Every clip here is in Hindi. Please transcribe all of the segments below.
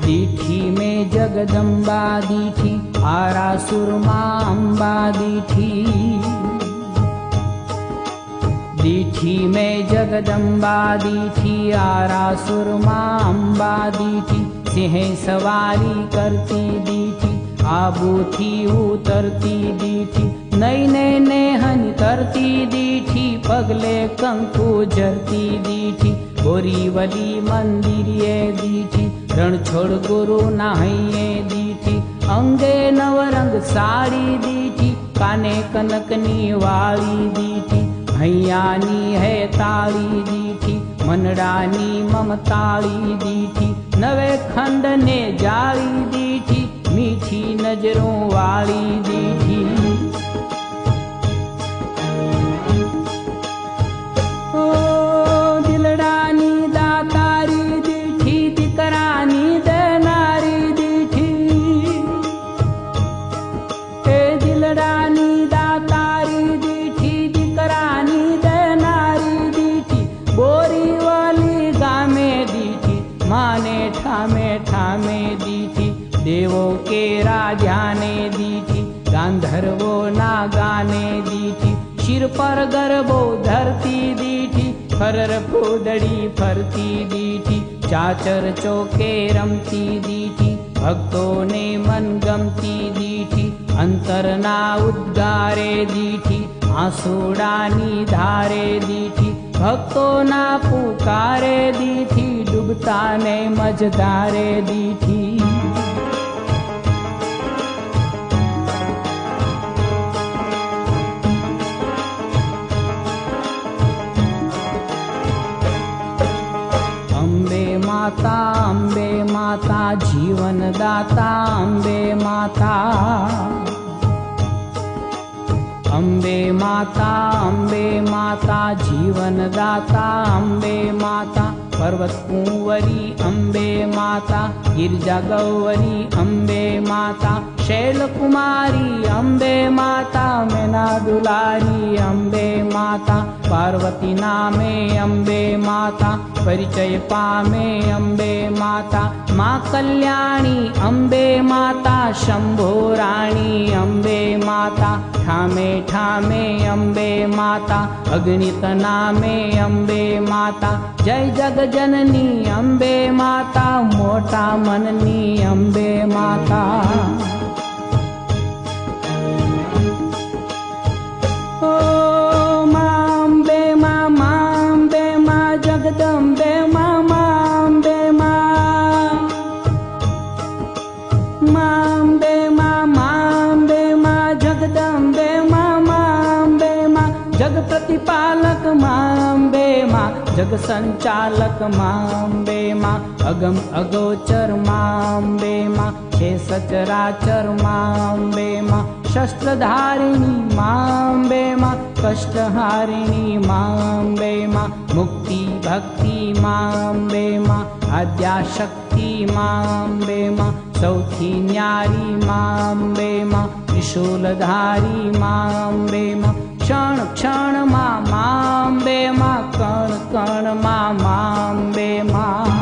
दीठी में जगदम्बा दीठी, आरासुर माँ अम्बा दीठी। दीठी में जगदम्बा दीठी, आरासुर माँ अम्बा दीठी। सिंह सवारी करती दीठी, आबूथी उतरती दीठी। नैने नेहन करती दीठी, पगले कंकु जरती दीठी। बोरीवली मंदिरिये दीठी, रणछोड़ गुरु नाहिये दीठी। अंगे नवरंग साड़ी दीठी, काने कनकनी वाली दीठी। हैयानी है ताली दीठी, मनडानी ममताली दीठी। नवे खंड ने जाली दीठी, मीठी नजरों वाली दीठी। ओ दिलडानी दातारी दीठी, दिकरानी देनारी दीठी। ए दिलडानी दातारी दीठी, दिकरानी देनारी दीठी। बोरीवली गामे दीठी, माने ठामे ठामे दीठी। देवों के राजा ने दीठी, गांधर्वो ना गाने दीठी। सिर पर गर्भो धरती दीठी, फरर फूदड़ी फरती दीठी। चाचर चौके रमती दीठी, भक्तों ने मन गमती दीठी। अंतर ना उद्गारे दीठी, आंसुडानी धारे दीठी। भक्तों ना पुकारे दीठी, डूबता ने मझधारे दीठी। अम्बे माता जीवन दाता, अम्बे माता। अम्बे माता जीवन दाता, अम्बे माता। पर्वत कुंवरी अम्बे माता, गिरजा गौरी अम्बे माता। शैल कुमारी अम्बे माता, मैना दुलारी अम्बे माता। पार्वती नामे अम्बे माता, परिचय पामे अम्बे माता। माँ कल्याणी अम्बे माता, शंभो रानी अम्बे माता। ठामे ठामे अम्बे माता, अगणित नामे अम्बे माता। जय जग जननी अम्बे माता, मोटा मननी अम्बे माता। ओ माँ अम्बे माँ, माँ अम्बे माँ, जगदम्बे माँ, माँ अम्बे माँ। माँ अम्बे माँ, माँ अम्बे माँ, जगदम्बे माँ, माँ अम्बे माँ। जग प्रतिपालक माँ अम्बे माँ, जग संचालक माँ अम्बे माँ। अगम अगोचर माँ अम्बे माँ, छे सचराचर माँ अम्बे माँ। शस्त्रधारिणी माँ अम्बे माँ, कष्टहारिणी माँ अम्बे माँ। मुक्ति भक्ति माँ अम्बे माँ, आद्याशक्ति माँ अम्बे माँ। सौथी न्यारी माँ अम्बे माँ, त्रिशूलधारी माँ अम्बे माँ। क्षण क्षण माँ, माँ अम्बे माँ, कण कण माँ, माँ अम्बे माँ।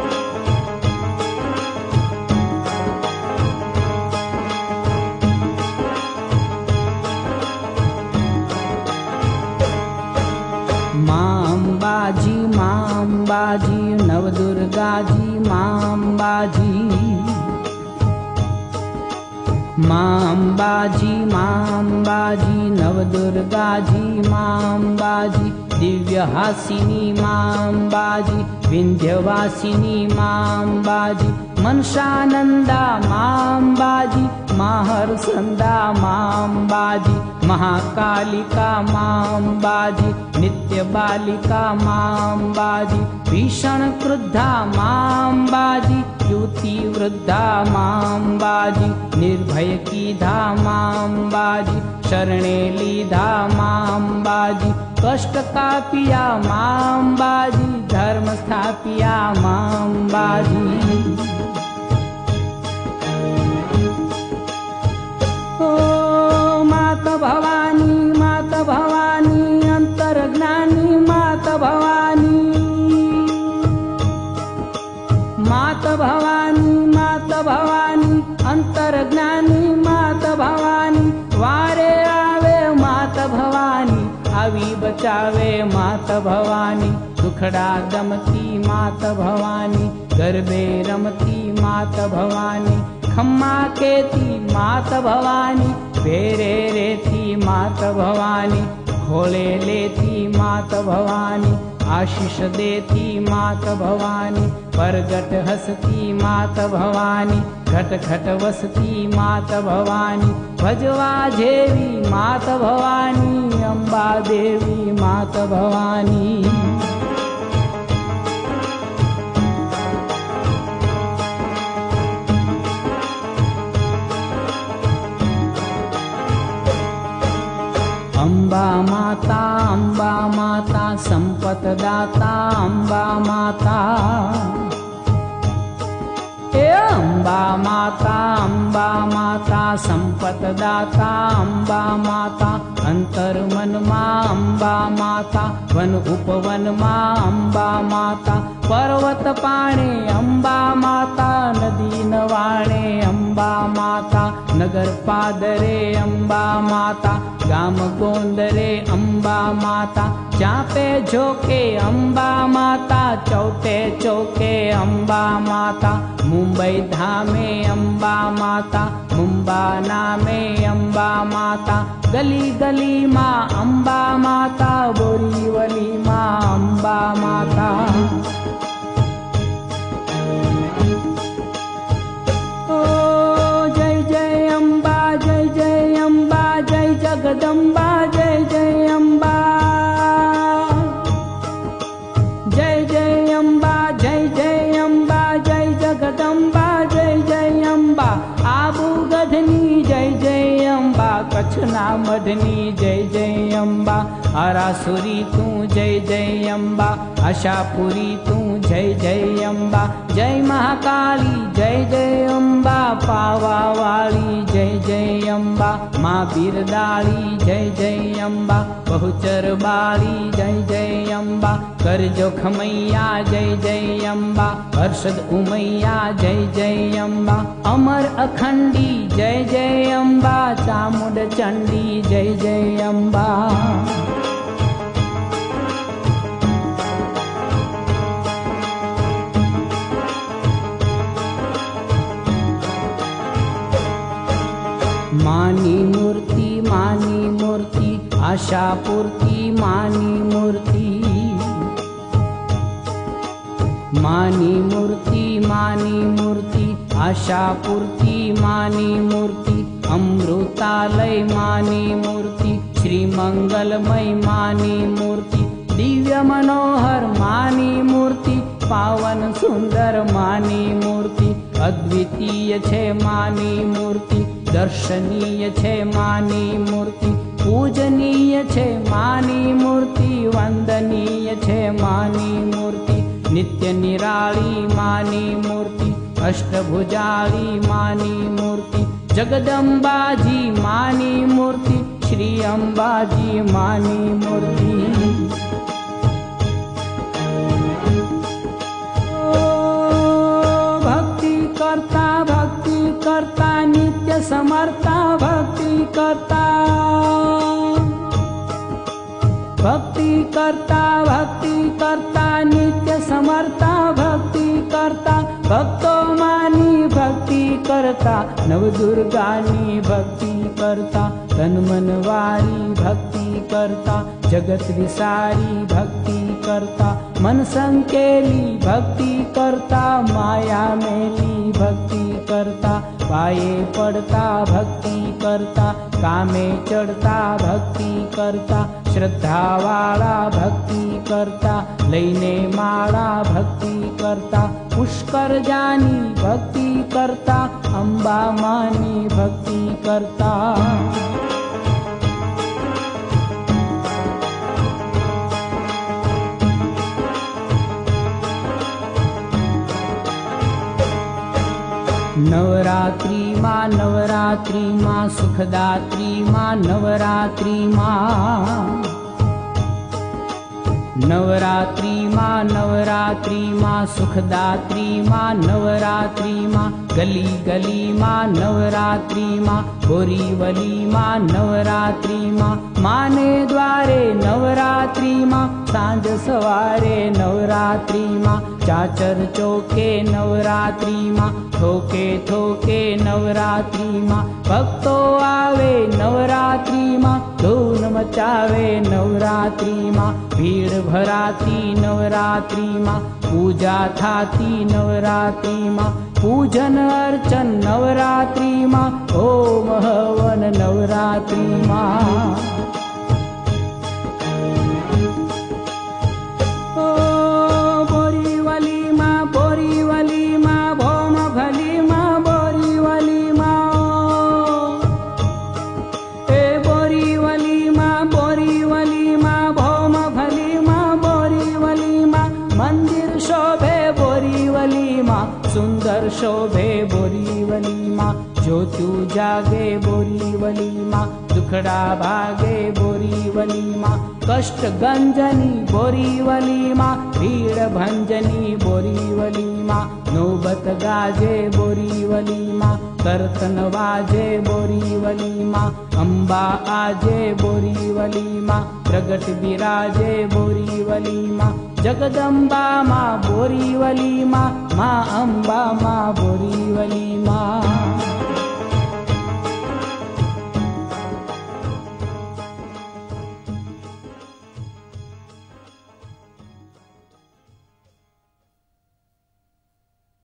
माँ अम्बाजी, माँ अम्बाजी, नवदुर्गा जी माँ अम्बाजी। माँ अम्बाजी, माँ अम्बाजी, नवदुर्गा जी माँ अम्बाजी। दिव्यहासिनी माँ अम्बाजी, विंध्यवासिनी माँ अम्बाजी। मनसानंदा माँ अम्बाजी, महर्षंदा माँ अम्बाजी। महाकालिका माँ अम्बाजी, नित्य बालिका माँ अम्बाजी। भीषण क्रुद्धा माँ अम्बाजी, युति वृद्धा माँ अम्बाजी। निर्भय की धा माँ अम्बाजी, शरणे लीधा माँ अम्बाजी। कष्ट कापिया माँ अम्बाजी, धर्म स्थापिया माँ अम्बाजी। ओ माता भवानी, माता भवानी, अंतर्ज्ञानी माता भवानी। माता भवानी, बचावे मात भवानी, दुखड़ा दमती मात भवानी, गरबे रमती मात भवानी, खम्मा केती मात भवानी, फेरे रेती मात भवानी, खोले लेती मात भवानी, आशीष देती मात भवानी, परगट हसती मात भवानी, घट घट वसती मात भवानी, भजवा जेवी मात भवानी, अंबा देवी मात भवानी। अंबा माता संपत दाता, अंबा माता, अंबा माता संपत दाता, अंबा माता, अंतर मन मा अंबा माता, वन उपवन मा अंबा माता, पर्वत पाणे अंबा माता, नदी नवाणे अंबा माता, नगर पादरे अंबा माता, गाम गोंदरे अंबा माता, चापे झोके अंबा माता, चौटे चौके अंबा माता, मुंबई धामे अंबा माता, मुंबा नामे अंबा माता, गली गली माँ अंबा माता, बोरीवली माँ अंबा माता। ओ जय जय अंबा, जय जय अंबा, जय जगदम्बा, जय जय अम्बा, जय जय अम्बा, जय जय अम्बा, जय जगदम्बा, जय जय अम्बा, आबू गधनी जय जय अम्बा, कच्छना मधनी जय जय अम्बा, आरासुरी तू जय जय अम्बा, आशापुरी तू जय जय अम्बा, जय महाकाली जय जय अम्बा, पावा वाली जय जय अम्बा, माँ बिरदाली जय जय अम्बा, बहुचर बाली जय जय अम्बा, कर जोखमैया जय जय अम्बा, हर्षद उमैया जय जय अम्बा, अमर अखंडी जय जय अम्बा, चामुंड चंडी जय जय अम्बा। मानी मूर्ति आशापूर्ति, मानी मूर्ति, मानी मूर्ति आशापूर्ति, मानी मूर्ति, अमृतालय मानी मूर्ति, श्री मंगलमय मानी मूर्ति, दिव्य मनोहर मानी मूर्ति, पावन सुंदर मानी मूर्ति, अद्वितीय छे मानी मूर्ति, दर्शनीय छे मानी मूर्ति, पूजनीय छे मानी मूर्ति, वंदनीय छे मानी मूर्ति, नित्य निराली मानी मूर्ति, अष्टभुजाली मानी मूर्ति, जगदम्बाजी मानी मूर्ति, श्री अम्बाजी मानी मूर्ति। भक्ति करता नित्य समर्था, भक्ति करता नित्य समर्था, भक्ति करता भक्तो मानी भक्ति करता, नवदुर्गानी भक्ति करता, तन मन वारी भक्ति करता, जगत विसारी भक्ति करता, मन संकेली भक्ति करता, माया मेली भक्ति करता, पाये पड़ता भक्ति करता, कामे चढ़ता भक्ति करता, श्रद्धा वाला भक्ति करता, लईने माला भक्ति करता, पुष्कर जानी भक्ति करता, अंबा मानी भक्ति करता। नवरात्रि माँ सुखदात्री माँ, नवरात्रि माँ, नवरात्रि माँ सुखदात्री माँ नवरात्रि माँ गली गली माँ नवरात्रि माँ बोरीवली माँ नवरात्रि माँ माने द्वारे नवरात्रि माँ सांझ सवारे नवरात्रि माँ चाचर चौके नवरात्रि माँ थोके थोके नवरात्रि माँ भक्तो आवे नवरात्रि माँ धूम मचावे नवरात्रि माँ भीड़ भराती नवरात्रि माँ पूजा थाती नवरात्रि माँ पूजन अर्चन नवरात्रि माँ ओम हवन नवरात्रि माँ सुंदर शोभे बोरीवली माँ ज्योति जागे बोरीवली माँ दुखड़ा भागे बोरीवली माँ कष्ट गंजनी बोरीवली माँ भीड़ भंजनी बोरीवली माँ नौबत गाजे बोरीवली माँ कीर्तन वाजे बोरीवली माँ अम्बा आजे बोरीवली माँ प्रगट विराजे बोरीवली माँ जगदम्बा माँ बोरीवली माँ माँ अम्बा माँ बोरीवली माँ